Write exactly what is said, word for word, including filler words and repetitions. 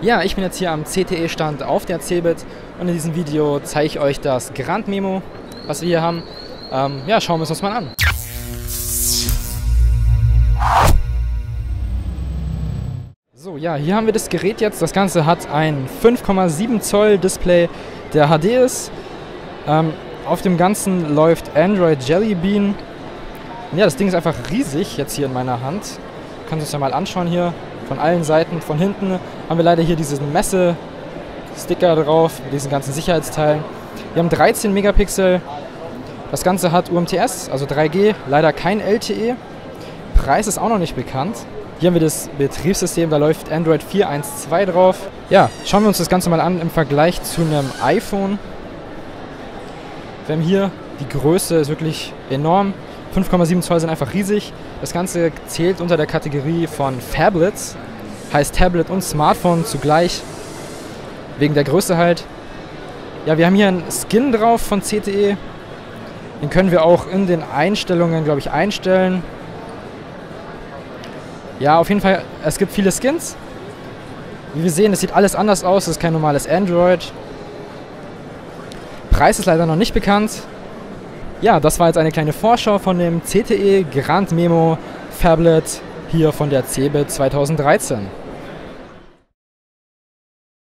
Ja, ich bin jetzt hier am C T E-Stand auf der Cebit und in diesem Video zeige ich euch das Grand Memo, was wir hier haben. Ähm, ja, schauen wir es uns mal an. So, ja, hier haben wir das Gerät jetzt. Das Ganze hat ein fünf Komma sieben Zoll Display, der H D ist. Ähm, auf dem Ganzen läuft Android Jelly Bean. Ja, das Ding ist einfach riesig jetzt hier in meiner Hand. Du kannst es ja mal anschauen hier. Von allen Seiten, von hinten haben wir leider hier diesen Messe-Sticker drauf, mit diesen ganzen Sicherheitsteilen. Wir haben dreizehn Megapixel. Das Ganze hat U M T S, also drei G, leider kein L T E. Preis ist auch noch nicht bekannt. Hier haben wir das Betriebssystem, da läuft Android vier Punkt eins Punkt zwei drauf. Ja, schauen wir uns das Ganze mal an im Vergleich zu einem iPhone. Wir haben hier, die Größe ist wirklich enorm. fünf Komma sieben Zoll sind einfach riesig. Das Ganze zählt unter der Kategorie von Phablets, heißt Tablet und Smartphone zugleich, wegen der Größe halt. Ja, wir haben hier einen Skin drauf von C T E. Den können wir auch in den Einstellungen, glaube ich, einstellen. Ja, auf jeden Fall, es gibt viele Skins. Wie wir sehen, es sieht alles anders aus, es ist kein normales Android. Preis ist leider noch nicht bekannt. Ja, das war jetzt eine kleine Vorschau von dem C T E Grand Memo Phablet hier von der Cebit zweitausenddreizehn.